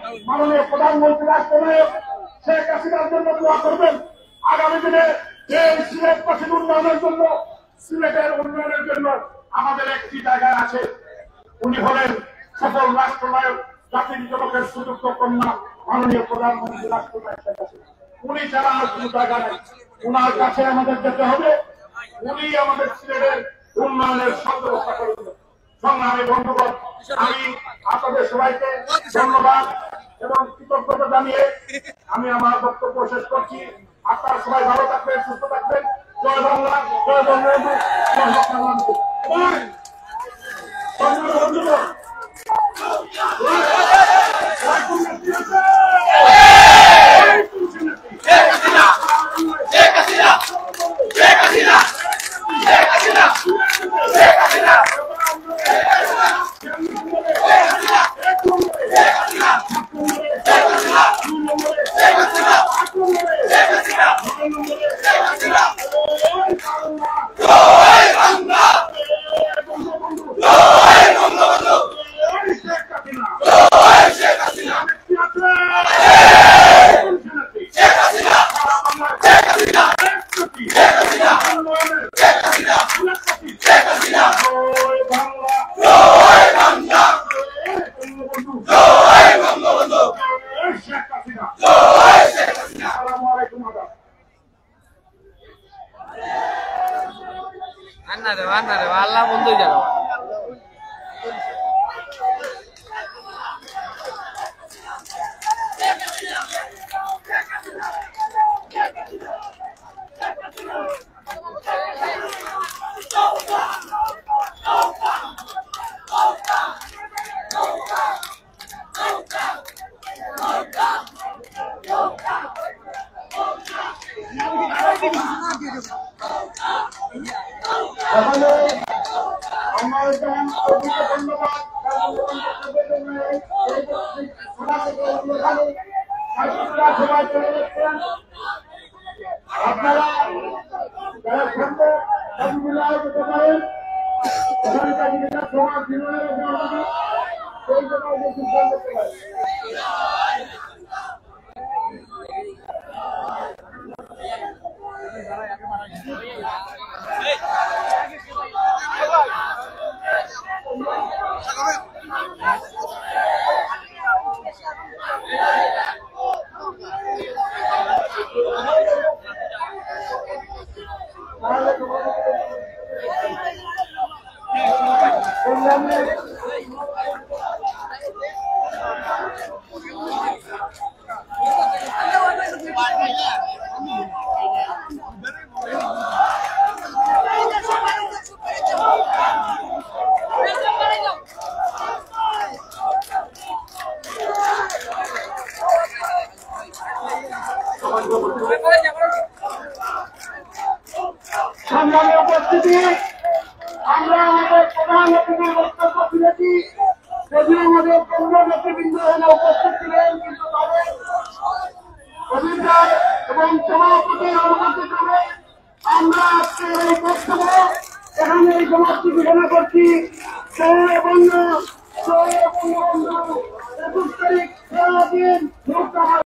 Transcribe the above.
মাননীয় প্রধানমন্ত্রী রাষ্ট্রনায়ক শেখ হাসিনার জন্য দোয়া করবেন। আগামী দিনে এই সিলেটবাসীর উন্নয়নের জন্য, সিলেটের উন্নয়নের জন্য আমাদের একটি জায়গায় আছে, উনি হলেন সফল রাষ্ট্রনায়ক, জাতির জনকের সুযোগ্য কন্যা মাননীয় প্রধানমন্ত্রী রাষ্ট্রনায়ক শেখ হাসিনা। উনি ছাড়া আর কোনো জায়গা নেই, উনার কাছে আমাদের যেতে হবে। উনি আমাদের সিলেটের উন্নয়নের সব ব্যবস্থা করে দেবেন। সংগ্রামী বন্ধুগণ, আমি আপনাদের সবাইকে ধন্যবাদ এবং কৃতজ্ঞতা জানিয়ে আমি আমার বক্তব্য শেষ করছি। আপনারা সবাই ভালো থাকবেন, সুস্থ থাকবেন। জয় বাংলা, জয় বঙ্গবন্ধু, জয় বঙ্গবন্ধু। বন্ধুগণ, আল্লাহ বন্ধুই জানো। আপনারা যারা যেতে পারেন সমাজ জীবনের সেই জন্য করতে পারে। সম্মানীয় উপস্থিতি, আমরা আমাদের প্রধান অতিথির বক্তব্য শুনেছি। যদিও আমাদের কেন্দ্র নেতৃবৃন্দ এখানে উপস্থিত ছিলেন, কিন্তু তাদের অভিযোগ এবং সভাপতির অনুমতি ক্রমে আমরা আজকে এই বক্তব্য এখানে এই সমাপ্তি ঘোষণা করছি। এবং 21 তারিখ সারাদিন